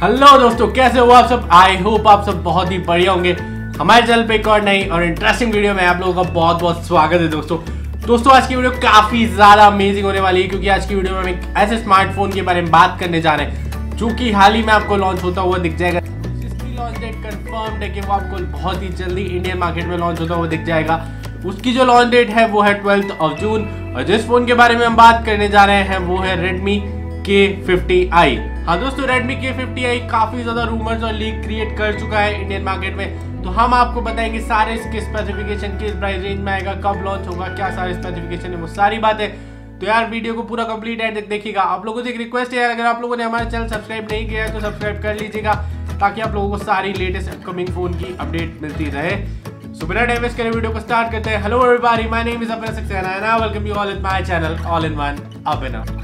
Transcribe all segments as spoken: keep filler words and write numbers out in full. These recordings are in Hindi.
हेलो दोस्तों, कैसे हो आप सब। आई होप आप सब बहुत ही बढ़िया होंगे। हमारे चैनल पे एक और नई और इंटरेस्टिंग वीडियो में आप लोगों का बहुत बहुत स्वागत है। दोस्तों दोस्तों आज की वीडियो काफी ज्यादा अमेजिंग होने वाली है, क्योंकि आज की वीडियो में हम एक ऐसे स्मार्टफोन के बारे में बात करने जा रहे हैं जो कि हाल ही में आपको लॉन्च होता हुआ दिख जाएगा। इसकी लॉन्च डेट कंफर्म्ड है कि वो आपको बहुत ही जल्दी इंडियन मार्केट में लॉन्च होता हुआ दिख जाएगा। उसकी जो लॉन्च डेट है वो है ट्वेल्थ ऑफ जून, और जिस फोन के बारे में हम बात करने जा रहे हैं वो है Redmi के फिफ्टी आई। हाँ दोस्तों, Redmi के फिफ्टी आई काफी ज्यादा रूमर्स और लीक क्रिएट कर चुका है इंडियन मार्केट में, तो हम आपको बताएंगे सारे इसके स्पेसिफिकेशन, किस प्राइस रेंज में आएगा, कब लॉन्च होगा, क्या सारे स्पेसिफिकेशन है, वो सारी बातें। तो यार वीडियो को पूरा कंप्लीट एंड तक देखिएगा। आप लोगों से एक रिक्वेस्ट है यार, अगर आप लोगों ने हमारे चैनल सब्सक्राइब नहीं किया है तो सब्सक्राइब कर लीजिएगा, ताकि आप लोगों को सारी लेटेस्ट अपकमिंग फोन की अपडेट मिलती रहे। सो बिना टाइम वेस्ट करे वीडियो को स्टार्ट करते हैं। Hello everybody, my name is Abhinav Saxena and I welcome you all in my channel all in one Abhinav.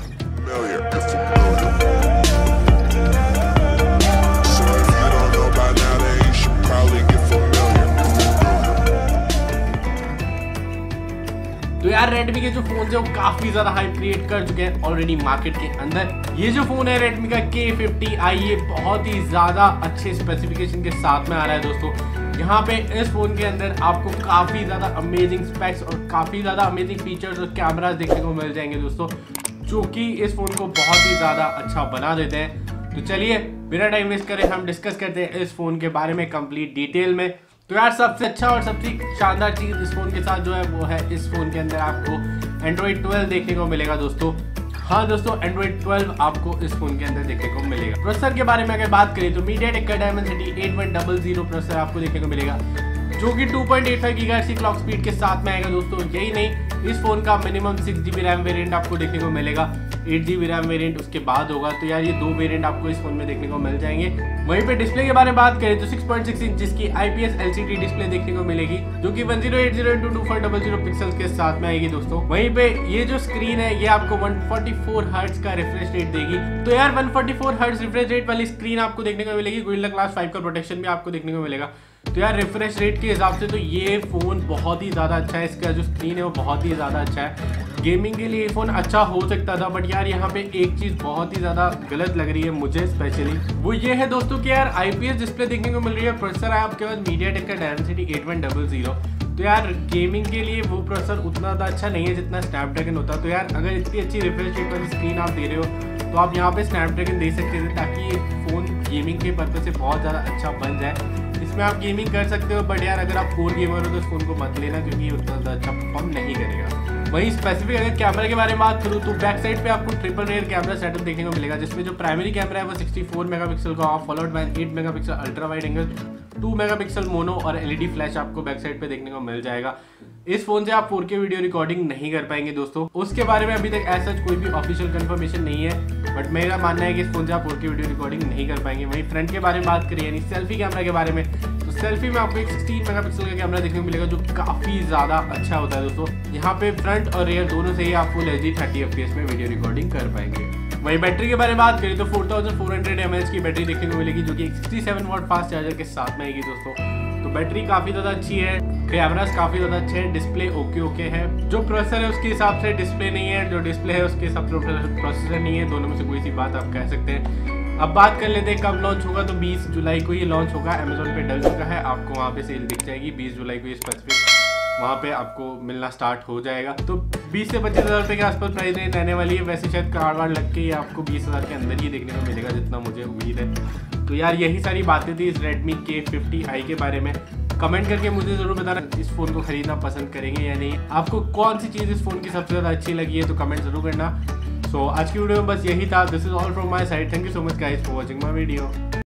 तो यार Redmi के जो फोन है वो काफी ज्यादा हाइप क्रिएट कर चुके हैं ऑलरेडी मार्केट के अंदर। ये जो फोन है Redmi का के फिफ्टी आई, ये बहुत ही ज्यादा अच्छे स्पेसिफिकेशन के साथ में आ रहा है दोस्तों। यहाँ पे इस फोन के अंदर आपको काफी ज्यादा अमेजिंग स्पेक्स और काफी ज्यादा अमेजिंग फीचर्स और कैमरास देखने को मिल जाएंगे दोस्तों, जो कि इस फोन को बहुत ही ज्यादा अच्छा बना देते हैं। तो चलिए बिना टाइम वेस्ट करें हम डिस्कस करते हैं इस फोन के बारे में कंप्लीट डिटेल में। तो यार सबसे अच्छा और सबसे शानदार चीज इस फोन के साथ जो है वो है इस फोन के अंदर आपको एंड्रॉइड ट्वेल्व देखने को मिलेगा दोस्तों। हाँ दोस्तों, एंड्रॉइड ट्वेल्व आपको इस फोन के अंदर देखने को मिलेगा। प्रोसेसर के बारे में अगर बात करें तो MediaTek का Dimensity eight one double zero processor आपको देखने को मिलेगा, जो कि two point eight five gigahertz की क्लॉक स्पीड के साथ में आएगा दोस्तों। यही नहीं, इस फोन का minimum six GB RAM variant आपको देखने को मिलेगा, एट जीबी रैम वेरिएंट उसके बाद होगा। तो यार ये दो वेरिएंट आपको इस फोन में देखने को मिल जाएंगे। वहीं पे डिस्प्ले के बारे में बात करें तो सिक्स पॉइंट सिक्स इंच की आईपीएस एलसीडी डिस्प्ले देखने को मिलेगी, जो कि one zero eight zero into two four double zero pixels के साथ में आएगी दोस्तों। वहीं पे ये जो स्क्रीन है ये आपको वन फोर्टी फोर हर्ट्ज का रिफ्रेश रेट देगी। तो यार one forty four hertz refresh rate वाली स्क्रीन आपको देखने को मिलेगी। गोरिल्ला ग्लास फाइव का प्रोटेक्शन भी आपको देखने को मिलेगा। तो यार रिफ्रेश रेट के हिसाब से तो ये फोन बहुत ही ज्यादा अच्छा है। इसका जो स्क्रीन है वो बहुत ही ज्यादा अच्छा है। गेमिंग के लिए ये फोन अच्छा हो सकता था, बट यार यहाँ पे एक चीज बहुत ही ज्यादा गलत लग रही है मुझे स्पेशली, वो ये है दोस्तों कि यार आईपीएस डिस्प्ले देखने को मिल रही है। प्रोसेसर है आपके पास MediaTek का Dimensity eight one double zero. तो यार गेमिंग के लिए वो प्रोसेसर उतना ज़्यादा अच्छा नहीं है जितना स्नैपड्रैगन होता। तो यार अगर इतनी अच्छी रिफ्रेश रेट वाली स्क्रीन आप दे रहे हो तो आप यहाँ पे स्नैपड्रैगन दे सकते थे, ताकि ये फोन गेमिंग के पर्पज से बहुत ज़्यादा अच्छा बन जाए। इसमें आप गेमिंग कर सकते हो, बट यार अगर आप फोन गेमर हो तो इस फोन को मत लेना, क्योंकि ये उतना ज़्यादा अच्छा परफॉर्म नहीं करेगा। वहीं स्पेसिफिक अगर कैमरा के बारे में बात करूँ तो बैक साइड पे आपको ट्रिपल रेयर कैमरा सेटअप देखने को मिलेगा, जिसमें जो प्राइमरी कैमरा है वो सिक्सटी फोर मेगापिक्सल का, followed by eight megapixel ultra wide angle, two megapixel mono और एलईडी फ्लैश आपको बैक साइड पे देखने को मिल जाएगा। इस फोन से आप फोर के वीडियो रिकॉर्डिंग नहीं कर पाएंगे दोस्तों। उसके बारे में अभी तक ऐसा कोई भी ऑफिशियल कंफर्मेशन नहीं है, बट मेरा मानना है कि इस फोन से आप फोर के वीडियो रिकॉर्डिंग नहीं कर पाएंगे। वहीं फ्रंट के बारे में बात करें यानी सेल्फी कैमरा के बारे में, तो सेल्फी में आपको एक सिक्सटीन मेगापिक्सल का कैमरा देखने को मिलेगा, जो काफी ज्यादा अच्छा होता है दोस्तों। यहाँ पे फ्रंट और रियर दोनों से ही आप full H D thirty F P S में वीडियो रिकॉर्डिंग कर पाएंगे। वहीं बैटरी के बारे में बात करें तो four thousand four hundred M H की बैटरी देखने को मिलेगी, जो कि एक sixty seven watt fast charger के साथ में आएगी दोस्तों। तो बैटरी काफी ज्यादा अच्छी है, कैमरास काफी ज्यादा अच्छे हैं, डिस्प्ले ओके ओके है। जो प्रोसेसर है उसके हिसाब से डिस्प्ले नहीं है, जो डिस्प्ले है उसके हिसाब से प्रोसेसर नहीं है। दोनों में से कोई सी बात आप कह सकते हैं। अब बात कर लेते हैं कब लॉन्च होगा, तो बीस जुलाई को ये लॉन्च होगा। अमेजोन पे डल चुका है, आपको वहाँ पे सेल दिख जाएगी। बीस जुलाई को ये स्पेसिफिक वहाँ पे आपको मिलना स्टार्ट हो जाएगा। तो बीस से पच्चीस हज़ार रुपये के आसपास प्राइस रेंज रहने वाली है। वैसे शायद कार्ड वार्ड लग के ये आपको बीस हज़ार के अंदर ही देखने को मिलेगा, जितना मुझे उम्मीद है। तो यार यही सारी बातें थी इस Redmi के फिफ्टी आई के बारे में। कमेंट करके मुझे ज़रूर बताना इस फ़ोन को खरीदना पसंद करेंगे या नहीं, आपको कौन सी चीज़ इस फ़ोन की सबसे ज़्यादा अच्छी लगी है, तो कमेंट जरूर करना। सो so, आज की वीडियो में बस यही था। This is all from my side. Thank you so much guys for watching my video.